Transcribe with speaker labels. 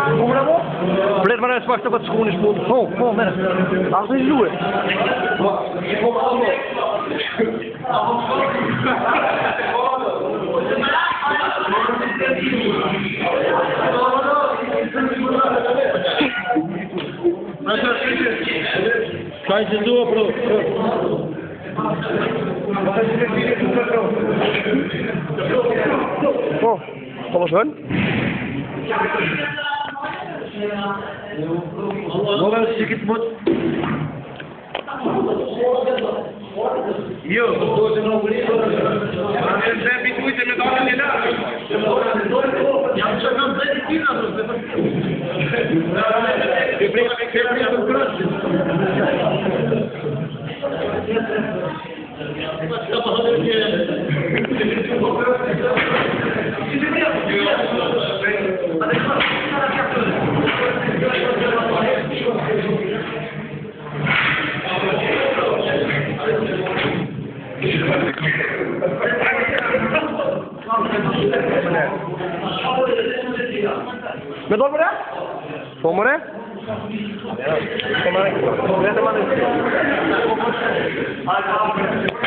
Speaker 1: Hoe dat op? Blijf maar eens wachten wat schoen is voor. Kom mensen. Laat eens doen. Kom allemaal. Kan je door, bro? Oh, alles hun? Nog wel eens het moet. Yo, dat is nog niet. En ze hebben moeite met alle dingen. Ja, ze gaan bij die ik heb niet een krasje. Met wat maar? Voor maar? Ja. Kom maar.